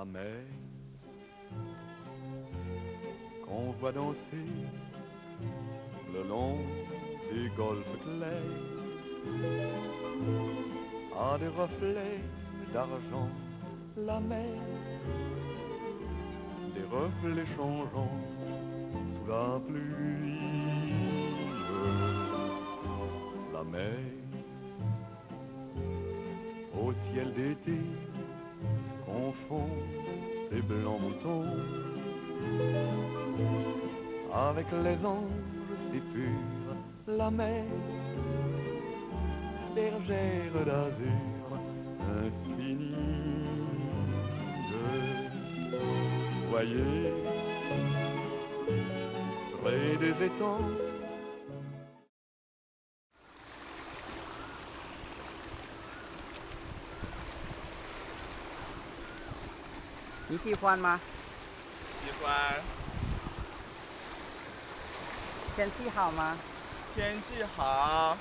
la mer qu'on voit danser le long des golfes clairs a des reflets d'argent, la mer, des reflets changeants sous la pluie. La mer au ciel d'été confond ses blancs moutons avec les anges si purs. La mer, bergère d'azur infinie, voyez près des étangs. 你喜欢吗？ 喜欢。 天气好吗？ 天气好。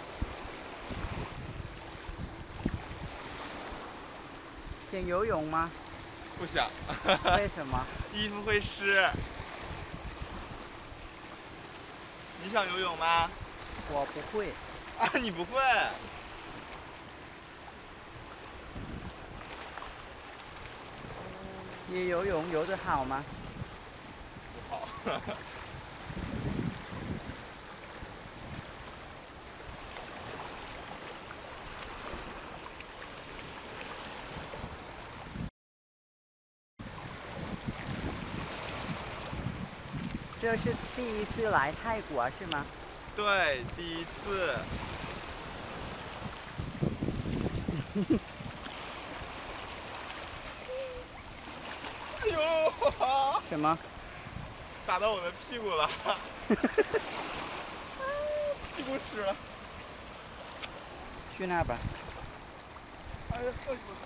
想游泳吗？ 不想。 为什么？ 衣服会湿。你想游泳吗？ 我不会。 啊，你不会？ 你游泳游得好吗？ 不好。 这是第一次来泰国是吗？ 对，第一次。哎呦！ 什么？ 打到我的屁股了。屁股湿了。 去那吧。 哎呀！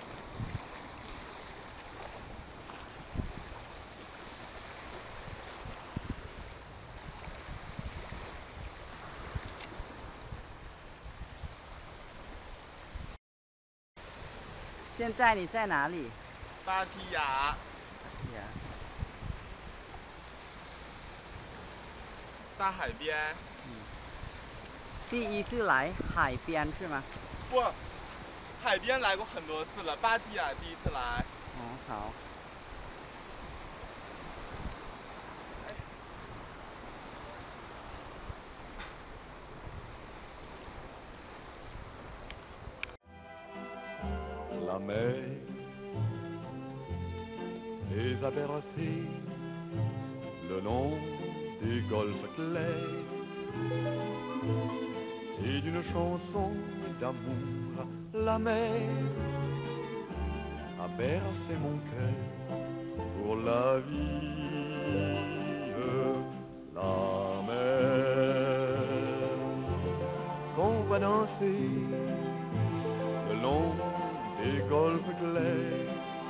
现在你在哪里？ 芭提雅。大海边。 第一次来海边是吗？ 不，海边来过很多次了，芭提雅第一次来。 哦，好。 La mer les a bercés le long des golfes clairs et d'une chanson d'amour. La mer a bercé mon cœur pour la vie. La mer qu'on voit danser le long des golfes clairs.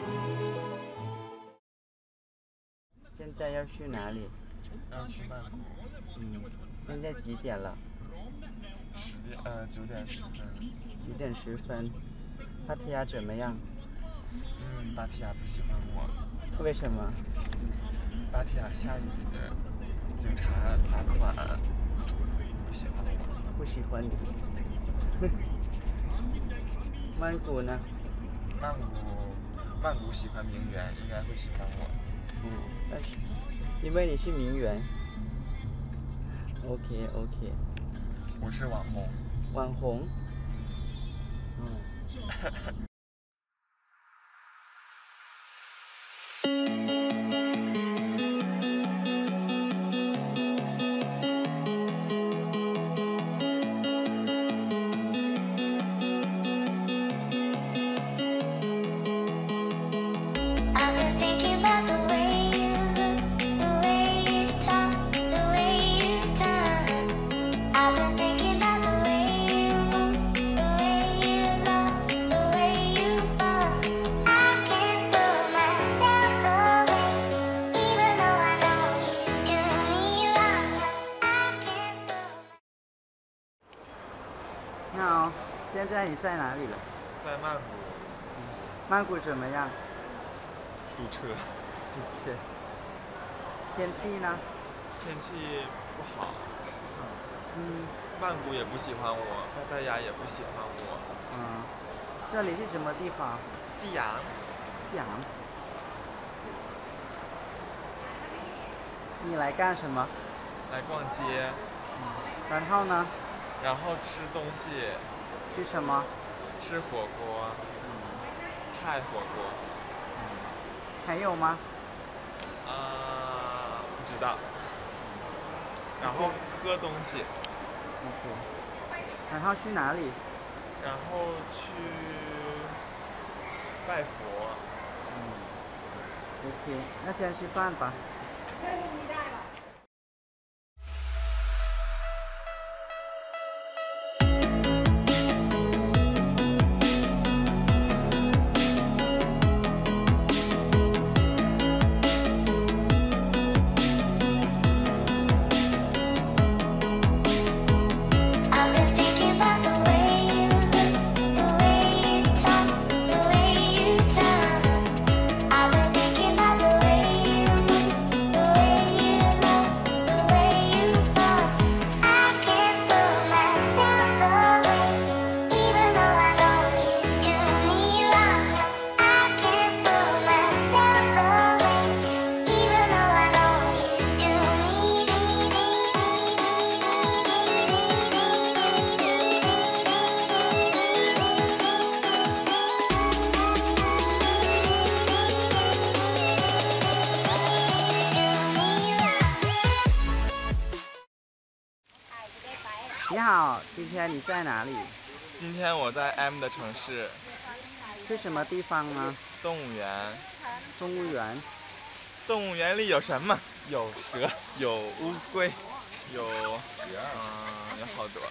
现在要去哪里？ 要去曼谷。 现在几点了 ？9点10分。 9点10分。芭提雅怎么样？ 芭提雅不喜欢我。 为什么？ 芭提雅下雨，警察罚款，不喜欢我。 不喜欢你。曼谷呢？ 曼谷喜欢名媛，应该会喜欢我。 但是因为你是名媛。OK。 我是网红。 网红。你好，现在你在哪里了？ 在曼谷。 曼谷怎么样？ 堵车。 是。天气呢？ 天气不好， 嗯曼谷也不喜欢我，芭达雅也不喜欢我。 嗯，这里是什么地方？ 西洋， 西洋。你来干什么？ 来逛街， 然后呢？ 然后吃东西， 吃什么？ 吃火锅，泰火锅。 还有吗？ 不知道。然后喝东西， OK。然后去哪里？ 然后去拜佛。 OK， 那先吃饭吧。你好，今天你在哪里？ 今天我在 M 的城市。 是什么地方呢？ 动物园。 动物园。 动物园里有什么？有蛇，有乌龟，有有好多。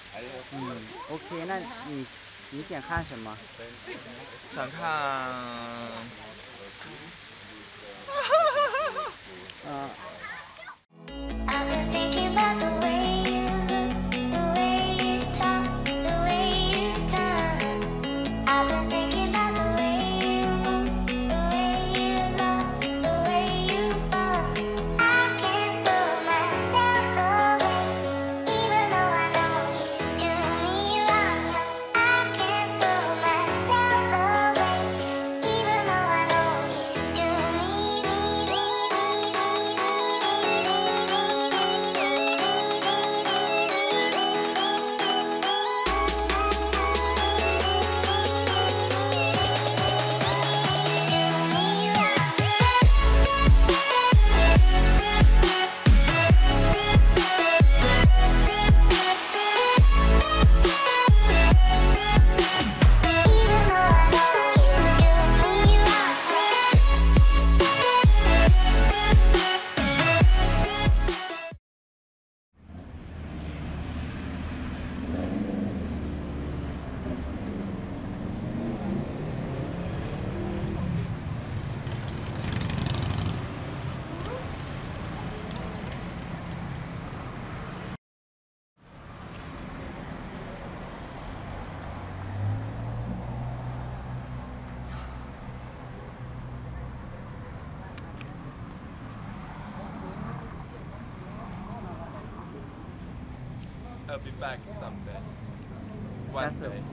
OK， 那你想看什么？ 想看。I'll be back someday. One day.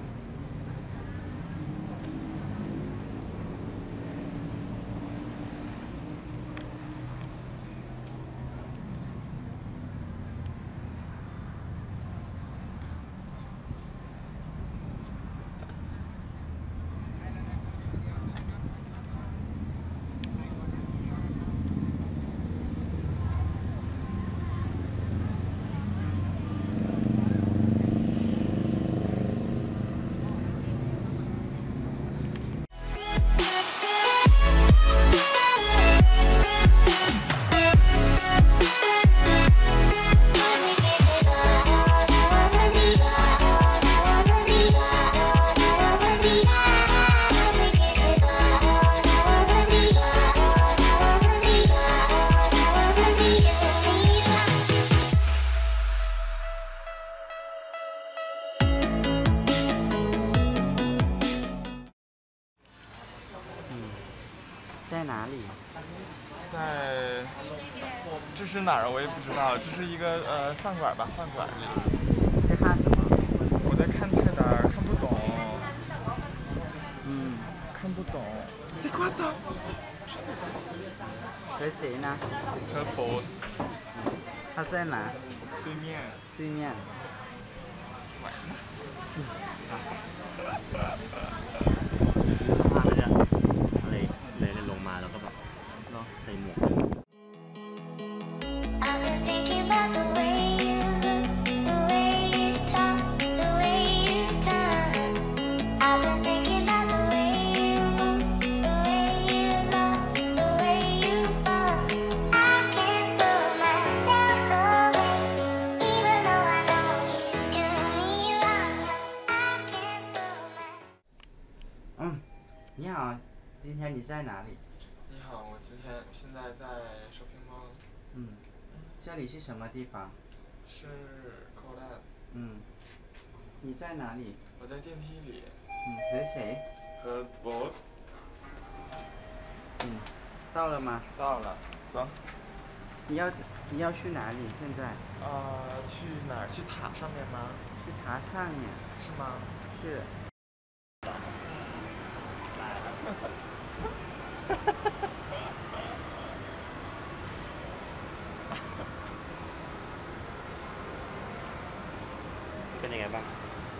这是哪儿？我也不知道，这是一个饭馆吧，饭馆里。 在看什么？ 我在看菜单，看不懂。看不懂。C'est quoi ça？ 是谁？ 和谁呢？ 和博。 他在哪？ 对面。 对面。 สวยมากสภาพมันจะอะไรเลยลงมาแล้วก็แบบใส่หมวก I've been thinking about the way you look, the way you talk, the way you turn. I've been thinking about the way you move, the way you love, the way you burn. I can't pull myself away, even though I know you do me wrong. I can't pull myself. 你好，今天你在哪里？ 你好，我现在在 shopping mall。 这里是什么地方？ 是 Colab。 你在哪里？ 我在电梯里。 和谁？ 和 Bob。 到了吗？ 到了，走。 你要去哪里？现在？ 去哪儿？去塔上面吗？ 去塔上面。 是吗？ 是。 เป็นยังไงบ้าง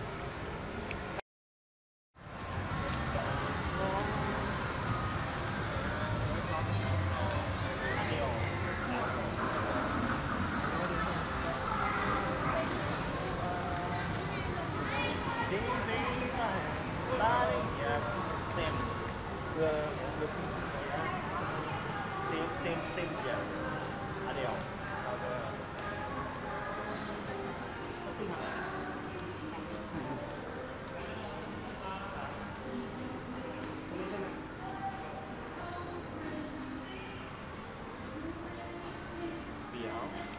same yes อันเดียว เดี๋ยว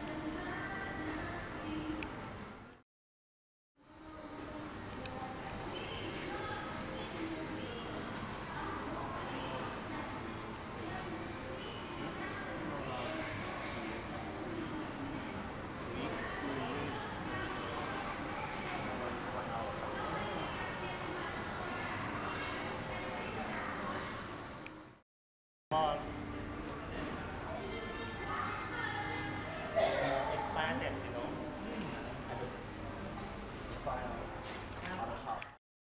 excited you know on the top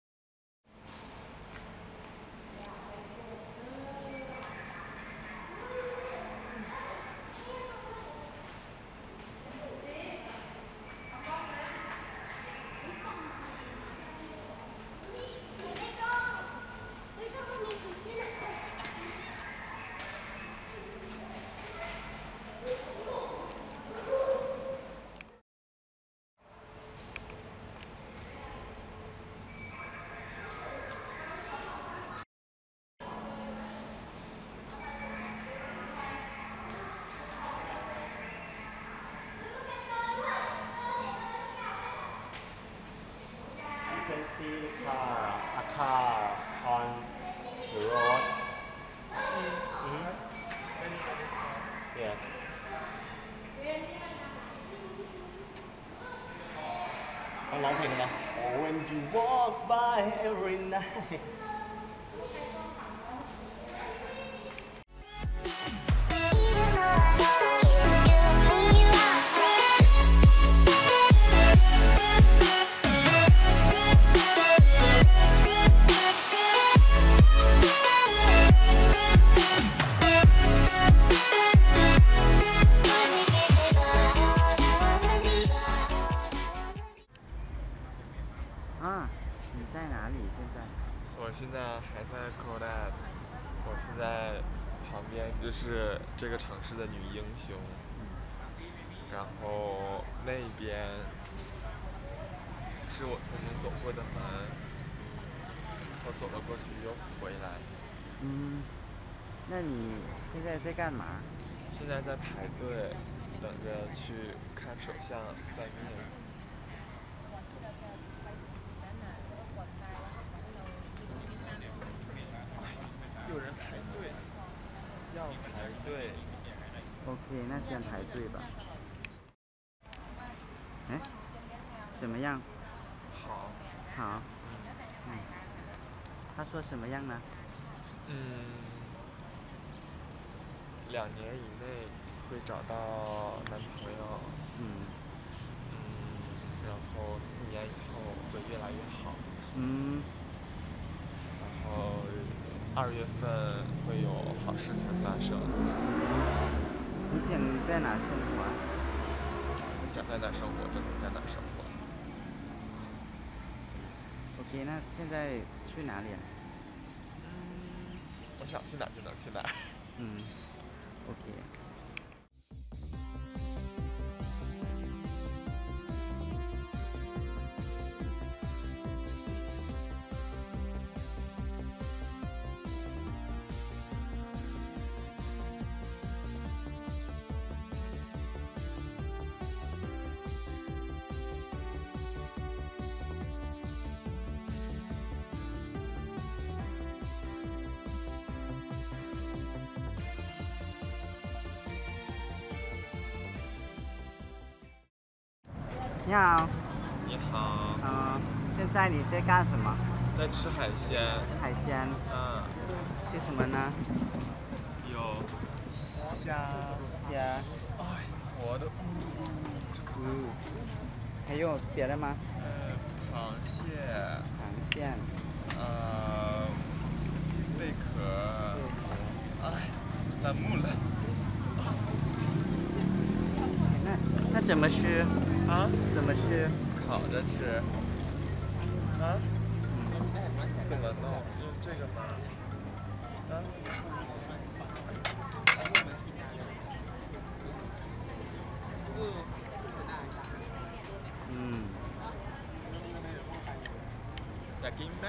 you can see a car on the road yes ต้องร้องเพลงนะ When you walk by every night Even though I know you do me wrong. Ah, 你在哪里？现在？ 我现在还在 Colab， 我现在旁边就是这个城市的女英雄，然后那边是我曾经走过的门，我走了过去又回来。 那你现在在干嘛？ 现在在排队，等着去看首相算命。有人排队，要排队。 OK，那那先排队吧。哎，怎么样？ 好。 好。他说什么样呢 ？2年以内会找到男朋友。然后4年以后会越来越好。然后2月份会有好事情发生。 你想在哪生活？ 我想在哪生活就能在哪生活。 OK， 那现在去哪里啊？ 我想去哪就能去哪。 OK。你好。 你好。 现在你在干什么？ 在吃海鲜。 海鲜。吃什么呢？ 有虾。活的。 还有别的吗？ 螃蟹。贝壳。烂木了。 那怎么吃？怎么吃？ 烤着吃。怎么弄？用这个吗？อยากกินไหม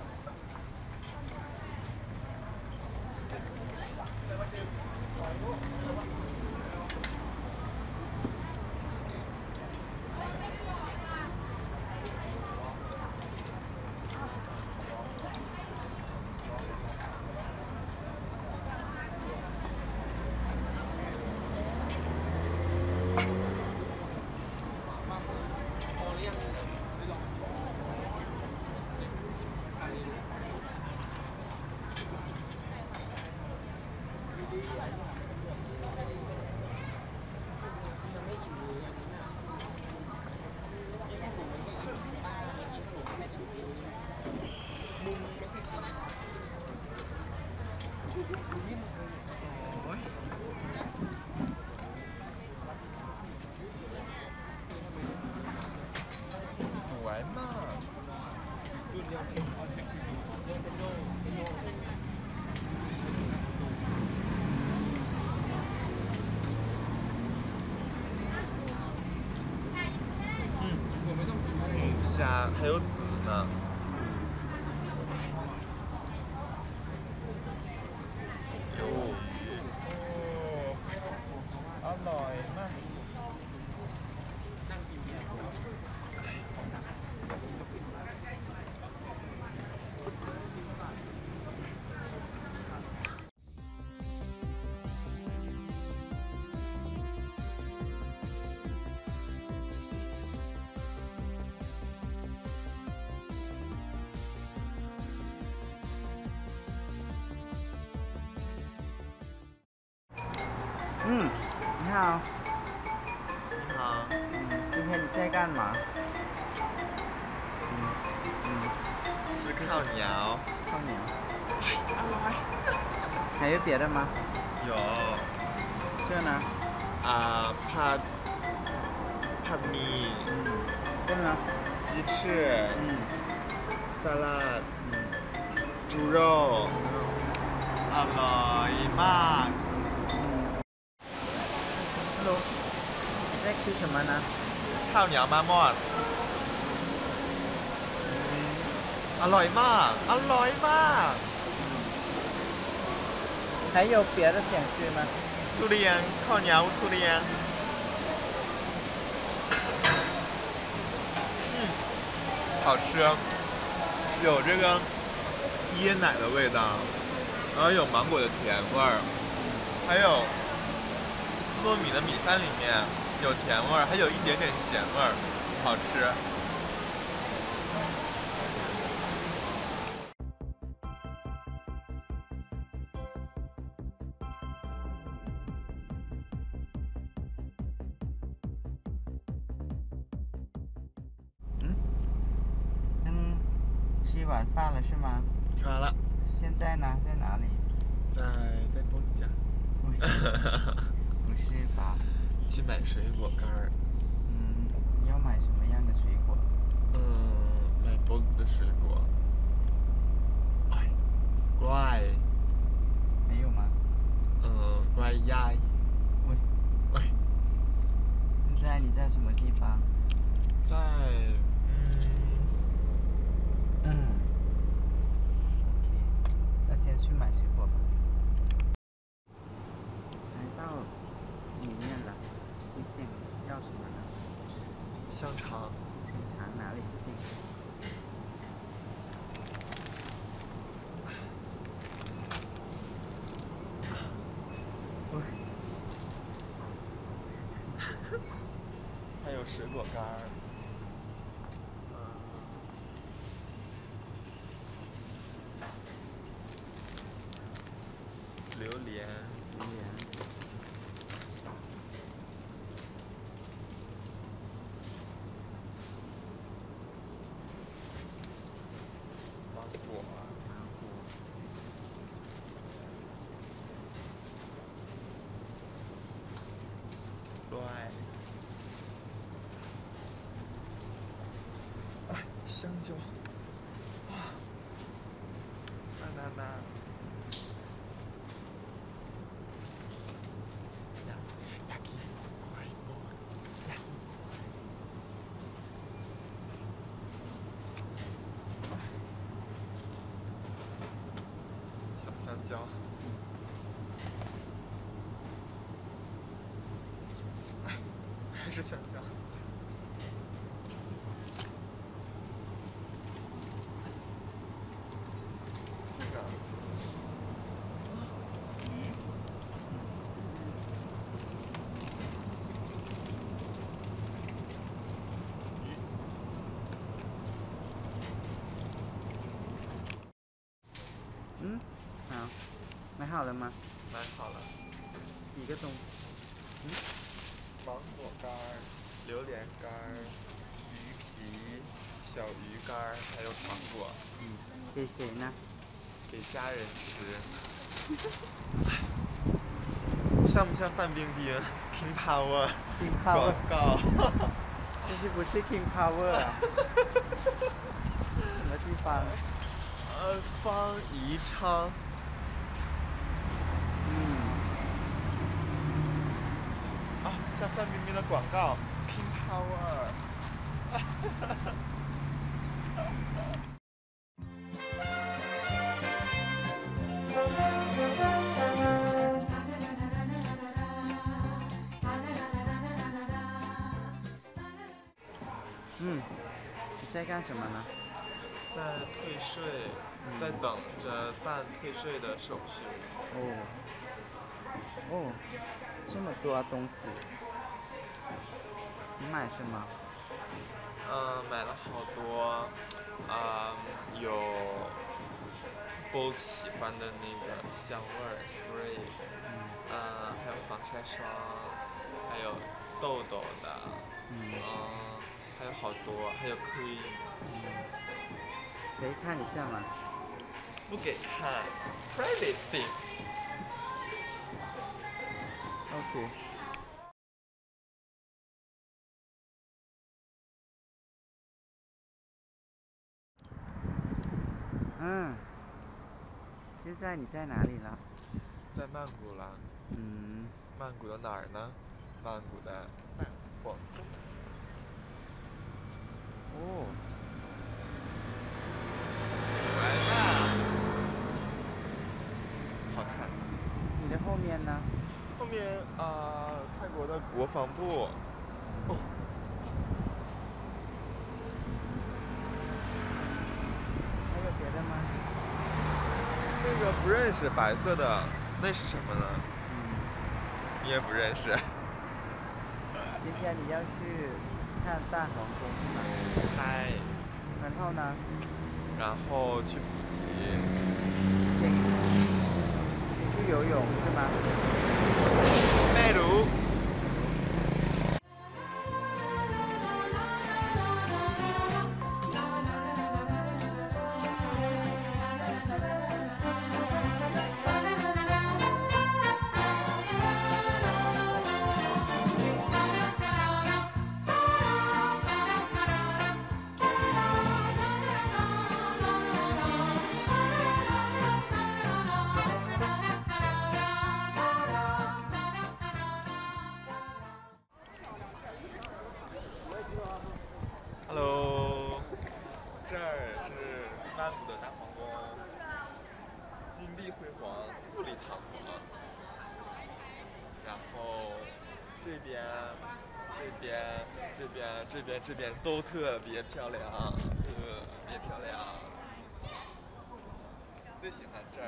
สวยมาก虾还有籽呢。อร่อยมาก你好。 你好。 今天你在干嘛？ 吃ข้าวเหนียว。 ข้าวเหนียว还有别的吗？ 有。 这呢？ ผัดหมี่。 这呢？ 鸡翅。沙拉。猪肉。อร่อยมาก你在吃什么呢？ ข้าวเหนียวมะม่วงอร่อยมากอร่อยมาก还有别的想吃吗？ ทุเรียนข้าวเหนียวทุเรียน好吃有这个椰奶的味道然后有芒果的甜味儿还有糯米的米饭里面有甜味儿，还有一点点咸味儿，好吃。 吃晚饭了是吗？ 吃完了， 现在呢？在哪里？ 在波里家。 不是吧？ 去买水果干儿。 要买什么样的水果？ 买波里的水果。哎，乖。 还有吗？ 乖呀。喂。 现在你在什么地方？ 在那先去买水果吧。来到里面了，你想要什么呢？ 香肠。 香肠哪里是这个？ 还有水果干儿。榴莲。芒果。对。香蕉。banana。小香蕉。还是香蕉。这个。 好，买好了吗？ 买好了。 几个东西？ 芒果干儿、榴莲干儿、鱼皮、小鱼干儿，还有糖果。 给谁呢？ 给家人吃。像不像范冰冰 King Power King 广 Power， 告？ 这是不是 King Power 啊？什么地方？ 方宜昌。像范冰冰的广告 King Power。 你在干什么呢？ 在退税，在等着办退税的手续。 这么多东西，你买什么？ 买了好多，有Bolt喜欢的那个香味儿 spray，还有防晒霜，还有痘痘的，还有好多，还有 cream。 可以看一下吗？ 不给看 ，private thing。 OK。现在你在哪里了？ 在曼谷啦。曼谷的哪儿呢？曼谷的大皇宫。来吧。好看。 你的后面呢？ 后面泰国的国防部。 还有别的吗？ 那个不认识，白色的，那是什么呢？你也不认识。 今天你要去看大皇宫是吗？ 猜， 然后呢？ 然后去普吉。 你去游泳是吗？ 麦卢。Hello， 这儿是曼谷的大皇宫，金碧辉煌，富丽堂皇。然后这边都特别漂亮，特别漂亮。最喜欢这儿。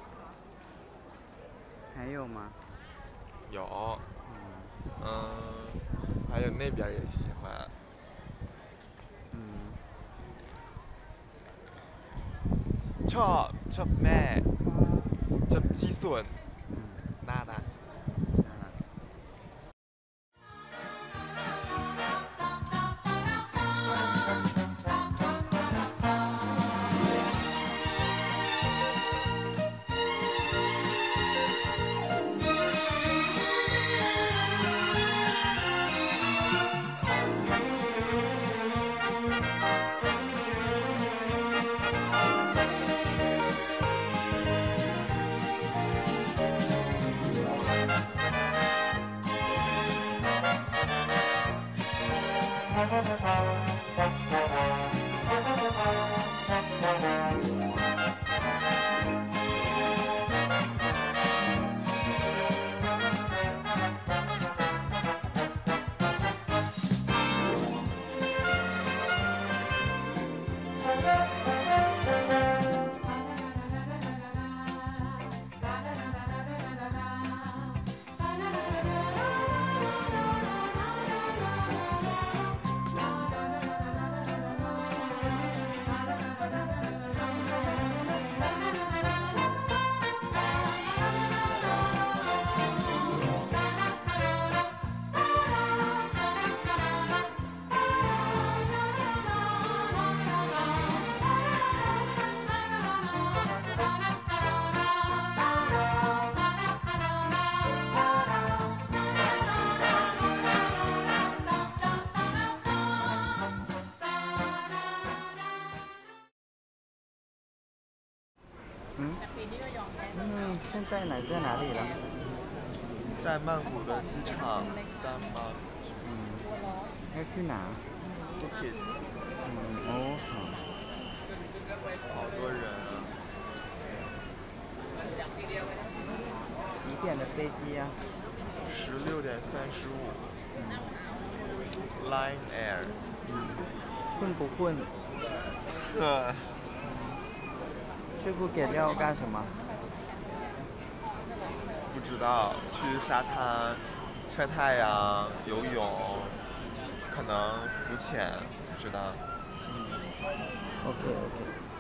还有吗？ 有，还有那边也喜欢。ชอบแม่ชอบที่ส่วนน่ารัก现在在哪里了？ 在曼谷的机场丹巴。 要去哪？ Phuket。 哦， 好多人啊。 几点的飞机啊 16点35。Line Air。 混不混？ 呵。 去Phuket要干什么？ 不知道，去沙滩晒太阳、游泳，可能浮潜，不知道。 OK。